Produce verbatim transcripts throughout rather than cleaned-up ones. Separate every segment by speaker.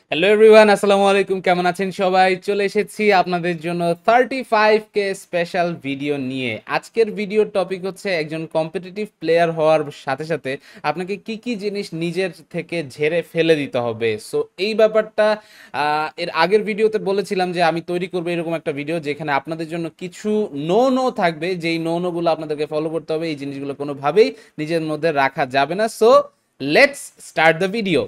Speaker 1: Hello everyone, আসসালামু আলাইকুম। কেমন আছেন সবাই? চলে এসেছি আপনাদের জন্য thirty five K special video নিয়ে। আজকের ভিডিওর টপিক হচ্ছে একজন কম্পিটিটিভ প্লেয়ার হওয়ার সাথে সাথে আপনাকে কি কি জিনিস নিজের থেকে ঝেড়ে ফেলে দিতে হবে। সো এই ব্যাপারটা আহ, এর আগের ভিডিওতে বলেছিলাম যে আমি তৈরি করবো এরকম একটা ভিডিও যেখানে আপনাদের জন্য কিছু নো নো থাকবে, যেই নো নো গুলো আপনাদেরকে ফলো করতে হবে। এই জিনিসগুলো কোনোভাবেই নিজের মধ্যে রাখা যাবে না। So let's start the video.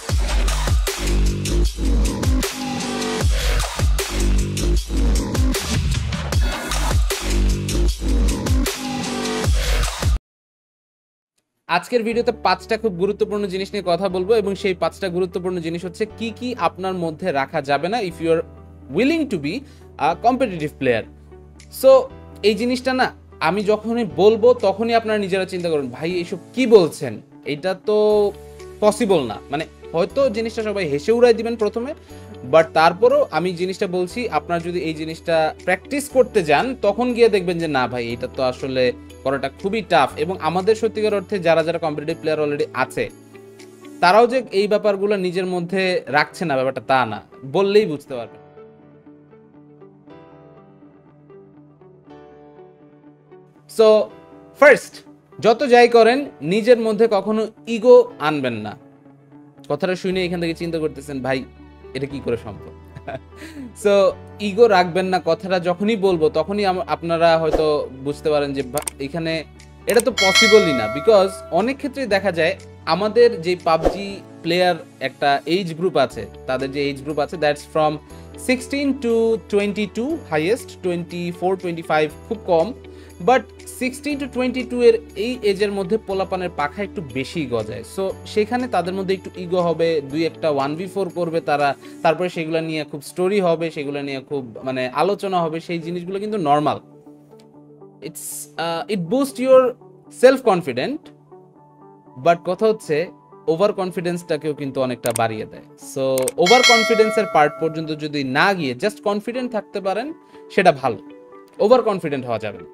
Speaker 1: আজকের ভিডিওতে পাঁচটা খুব গুরুত্বপূর্ণ জিনিস নিয়ে কথা বলবো, এবং সেই পাঁচটা গুরুত্বপূর্ণ জিনিস হচ্ছে কি কি আপনার মধ্যে রাখা যাবে না if you are willing to be a competitive player. So এই জিনিসটা না আমি যখনই বলবো তখনই আপনারা নিজেরা চিন্তা করুন, ভাই এইসব কি বলছেন, এটা তো পসিবল না। মানে হয়তো জিনিসটা সবাই হেসে উড়াই দিবেন প্রথমে, বাট তারপরও আমি জিনিসটা বলছি, আপনারা যদি এই জিনিসটা প্র্যাকটিস করতে যান তখন গিয়ে দেখবেন যে না ভাই, এটা তো আসলে করাটা খুবই টাফ। এবং আমাদের সত্যিকার অর্থে যারা যারা কম্পিটিটিভ প্লেয়ার অলরেডি আছে তারাও যে এই ব্যাপারগুলো নিজের মধ্যে রাখছে না, ব্যাপারটা তা না, বললেই বুঝতে পারবেন। সো ফার্স্ট, যত যাই করেন নিজের মধ্যে কখনো ইগো আনবেন না। কথাটা শুনে এখান থেকে চিন্তা করতেছেন, ভাই এটা কি করে সম্ভব? সো ইগো রাখবেন না। কথাটা যখনই বলবো তখনই আপনারা হয়তো বুঝতে পারেন যে এখানে এটা তো পসিবলই না। বিকজ অনেক ক্ষেত্রেই দেখা যায় আমাদের যে পাবজি প্লেয়ার একটা এজ গ্রুপ আছে, তাদের যে এজ গ্রুপ আছে that's from sixteen to twenty two, highest twenty four twenty five খুব কম, but sixteen to twenty two এর এই এজের মধ্যে পোলাপানের পাখা একটু বেশি গজায়। সো সেখানে তাদের মধ্যে একটু ইগো হবে, দুই একটা ওয়ান ভি ফোর করবে তারা, তারপরে সেগুলো নিয়ে খুব স্টোরি হবে, সেগুলো নিয়ে খুব মানে আলোচনা হবে। সেই জিনিসগুলো কিন্তু normal. It's it boost your self confident, but কথা হচ্ছে ওভার কনফিডেন্সটাকেও কিন্তু অনেকটা বাড়িয়ে দেয়। সো ওভার কনফিডেন্সের পার্ট পর্যন্ত যদি না গিয়ে জাস্ট কনফিডেন্ট থাকতে পারেন সেটা ভালো, ওভার কনফিডেন্ট হওয়া যাবে না।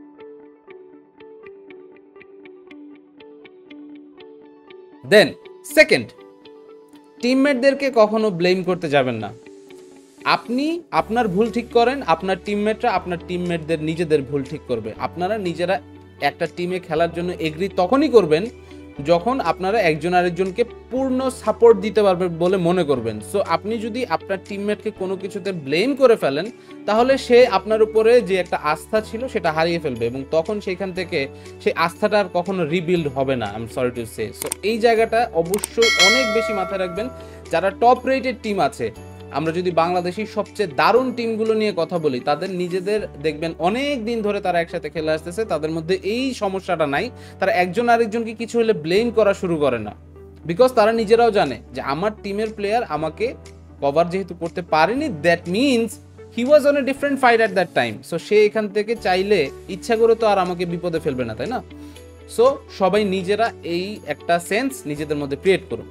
Speaker 1: দেন সেকেন্ড, টিমমেটদেরকে কখনো ব্লেম করতে যাবেন না। আপনি আপনার ভুল ঠিক করেন, আপনার টিমমেটরা আপনার টিমমেটদের নিজেদের ভুল ঠিক করবে। আপনারা নিজেরা একটা টিমে খেলার জন্য এগ্রি তখনই করবেন যখন আপনারা একজন আরেকজনকে পূর্ণ সাপোর্ট দিতে পারবে বলে মনে করবেন। সো আপনি যদি আপনার টিমমেটকে কোনো কিছুতে ব্লেম করে ফেলেন তাহলে সে আপনার উপরে যে একটা আস্থা ছিল সেটা হারিয়ে ফেলবে, এবং তখন সেখান থেকে সেই আস্থাটা আর কখনো রিবিল্ড হবে না। I am sorry to say. So এই জায়গাটা অবশ্যই অনেক বেশি মাথায় রাখবেন। যারা টপ রেটেড টিম আছে, আমরা যদি বাংলাদেশি সবচেয়ে দারুণ টিমগুলো নিয়ে কথা বলি, তাদের নিজেদের দেখবেন অনেক দিন ধরে তারা একসাথে খেলে আসতেছে, তাদের মধ্যে এই সমস্যাটা নাই। তারা একজন আরেকজনকে কিছু হলে ব্লেম করা শুরু করে না, বিকজ তারা নিজেরাও জানে যে আমার টিমের প্লেয়ার আমাকে কভার যেহেতু করতে পারেনি, that means he was on a different fight at that time. So সে এখান থেকে চাইলে ইচ্ছা করে তো আর আমাকে বিপদে ফেলবে না, তাই না? সো সবাই নিজেরা এই একটা সেন্স নিজেদের মধ্যে ক্রিয়েট করুন।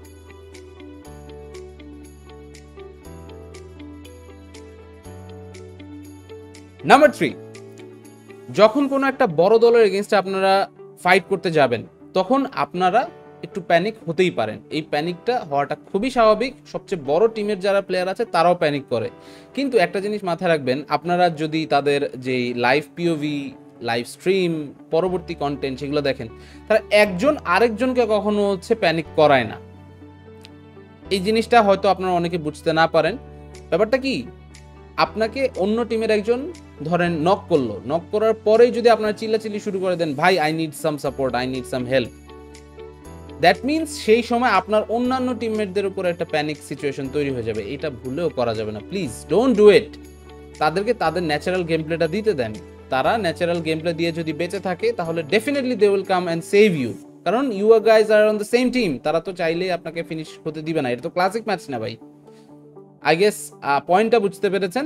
Speaker 1: নাম্বার থ্রি, যখন কোনো একটা বড় দলের এগেনস্টে আপনারা ফাইট করতে যাবেন তখন আপনারা একটু প্যানিক হতেই পারেন। এই প্যানিকটা হওয়াটা খুবই স্বাভাবিক। সবচেয়ে বড় টিমের যারা প্লেয়ার আছে তারাও প্যানিক করে, কিন্তু একটা জিনিস মাথায় রাখবেন, আপনারা যদি তাদের যে লাইভ পিওভি, লাইভ স্ট্রিম, পরবর্তী কন্টেন্ট সেগুলো দেখেন, তারা একজন আরেকজনকে কখনো হচ্ছে প্যানিক করায় না। এই জিনিসটা হয়তো আপনারা অনেকে বুঝতে না পারেন। ব্যাপারটা কি, আপনাকে অন্য টিমের একজন ধরেন নক করলো, নক করার পরেই যদি আপনারা চিল্লাচিল্লি শুরু করে দেন, ভাই I need some support, I need some help, that means সেই সময় আপনার অন্যান্য টিমমেটদের উপর একটা প্যানিক সিচুয়েশন তৈরি হয়ে যাবে। এটা ভুলেও করা যাবে না, প্লিজ ডোন্ট ডু ইট। তাদেরকে তাদের ন্যাচারাল গেম প্লেটা দিতে দেন। তারা ন্যাচারাল গেম প্লে দিয়ে যদি বেঁচে থাকে তাহলে definitely they will come and save you, কারণ you are guys are on the same team. তারা তো চাইলেই আপনাকে ফিনিশ হতে দিবে না। এটা তো ক্লাসিক ম্যাচ না ভাই। আই গেস পয়েন্টটা বুঝতে পেরেছেন।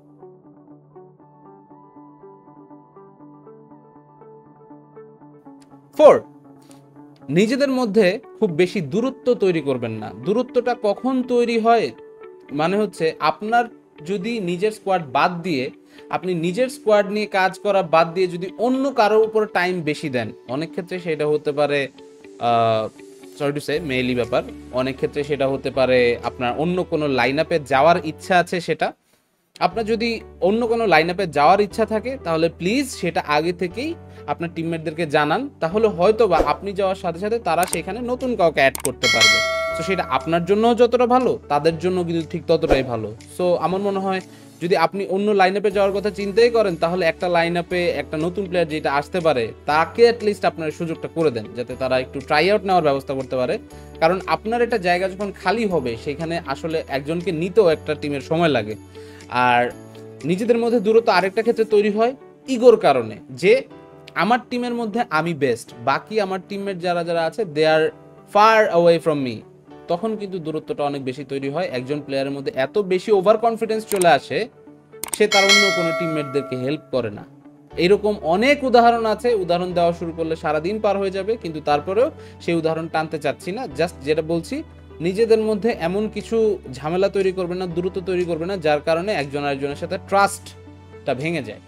Speaker 1: ফোর, নিজেদের মধ্যে খুব বেশি দূরত্ব তৈরি করবেন না। দূরত্বটা কখন তৈরি হয় মানে হচ্ছে, আপনার যদি নিজের স্কোয়াড বাদ দিয়ে, আপনি নিজের স্কোয়াড নিয়ে কাজ করা বাদ দিয়ে যদি অন্য কারোর উপর টাইম বেশি দেন, অনেক ক্ষেত্রে সেটা হতে পারে সরি টু সে মেইলি ব্যাপার, অনেক ক্ষেত্রে সেটা হতে পারে আপনার অন্য কোনো লাইন আপে যাওয়ার ইচ্ছা আছে। সেটা আপনার যদি অন্য কোনো লাইন আপে যাওয়ার ইচ্ছা থাকে তাহলে প্লিজ সেটা আগে থেকেই আপনার টিমমেটদেরকে জানান, তাহলে হয়তো বা আপনি যাওয়ার সাথে সাথে তারা সেখানে নতুন কাউকে অ্যাড করতে পারবে। সো সেটা আপনার জন্যও যতটা ভালো, তাদের জন্য কিন্তু ঠিক ততটাই ভালো। সো আমার মনে হয় যদি আপনি অন্য লাইন আপে যাওয়ার কথা চিন্তাই করেন, তাহলে একটা লাইন আপে একটা নতুন প্লেয়ার যেটা আসতে পারে তাকে অ্যাটলিস্ট আপনার সুযোগটা করে দেন, যাতে তারা একটু ট্রাই আউট নেওয়ার ব্যবস্থা করতে পারে। কারণ আপনার একটা জায়গা যখন খালি হবে, সেখানে আসলে একজনকে নিতেও একটা টিমের সময় লাগে। আর নিজেদের মধ্যে দূরত্ব আরেকটা ক্ষেত্রে তৈরি হয় ইগোর কারণে, যে আমার টিমের মধ্যে আমি বেস্ট, বাকি আমার টিমমেট যারা যারা আছে they are far away from me. তখন কিন্তু দূরত্বটা অনেক বেশি তৈরি হয়। একজন প্লেয়ারের মধ্যে এত বেশি ওভার কনফিডেন্স চলে আসে, সে তার অন্য কোনো টিমমেটদেরকে হেল্প করে না। এইরকম অনেক উদাহরণ আছে, উদাহরণ দেওয়া শুরু করলে সারাদিন পার হয়ে যাবে, কিন্তু তারপরেও সেই উদাহরণ টানতে চাচ্ছি না। জাস্ট যেটা বলছি, নিজেদের মধ্যে এমন কিছু ঝামেলা তৈরি করবে না, দূরত্ব তৈরি করবে না, যার কারণে একজন আরেকজনের সাথে ট্রাস্টটা ভেঙে যায়।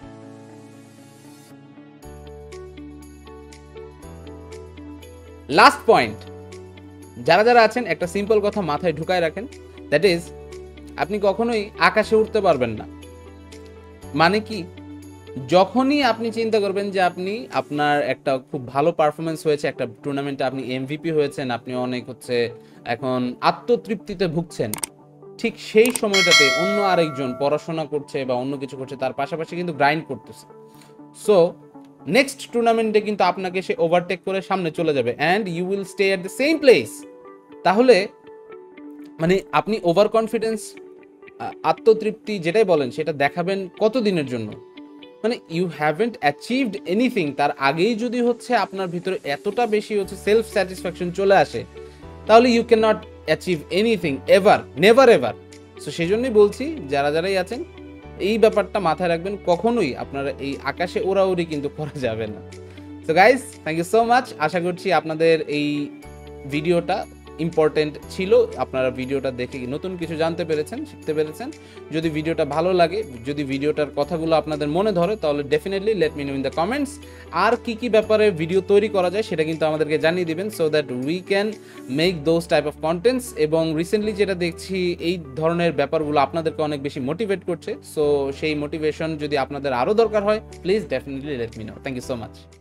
Speaker 1: লাস্ট পয়েন্ট, যারা যারা আছেন একটা সিম্পল কথা মাথায় ঢুকায় রাখেন, দ্যাট ইজ আপনি কখনোই আকাশে উঠতে পারবেন না। মানে কি, যখনই আপনি চিন্তা করবেন যে আপনি আপনার একটা খুব ভালো পারফরমেন্স হয়েছে, একটা টুর্নামেন্টে আপনি এমভিপি হয়েছেন, আপনি অনেক হচ্ছে এখন আত্মতৃপ্তিতে ভুগছেন, ঠিক সেই সময়টাতে অন্য আরেকজন পড়াশোনা করছে বা অন্য কিছু করছে, তার পাশাপাশি কিন্তু গ্রাইন্ড করতেছে। সো নেক্সট টুর্নামেন্টে কিন্তু আপনাকে সে ওভারটেক করে সামনে চলে যাবে and you will stay at the same place. তাহলে মানে আপনি ওভার কনফিডেন্স, আত্মতৃপ্তি যেটাই বলেন, সেটা দেখাবেন কতদিনের জন্য? মানে ইউ হ্যাভেন্ট অ্যাচিভড এনিথিং, তার আগেই যদি হচ্ছে আপনার ভিতরে এতটা বেশি হচ্ছে সেলফ স্যাটিসফ্যাকশন চলে আসে, তাহলে you can not achieve anything ever, never ever. So সেই জন্যই বলছি, যারা যারাই আছেন এই ব্যাপারটা মাথায় রাখবেন, কখনোই আপনারা এই আকাশে ওড়াউড়ি কিন্তু করা যাবে না। So guys, thank you so much. আশা করছি আপনাদের এই ভিডিওটা ইম্পর্টেন্ট ছিল, আপনারা ভিডিওটা দেখে নতুন কিছু জানতে পেরেছেন, শিখতে পেরেছেন। যদি ভিডিওটা ভালো লাগে, যদি ভিডিওটার কথাগুলো আপনাদের মনে ধরে, তাহলে definitely let me know in the comments. আর কি কি ব্যাপারে ভিডিও তৈরি করা যায় সেটা কিন্তু আমাদেরকে জানিয়ে দিবেন, so that we can make those type of contents. এবং রিসেন্টলি যেটা দেখছি, এই ধরনের ব্যাপারগুলো আপনাদেরকে অনেক বেশি মোটিভেট করছে। সো সেই মোটিভেশন যদি আপনাদের আরও দরকার হয়, please definitely let me know. Thank you so much.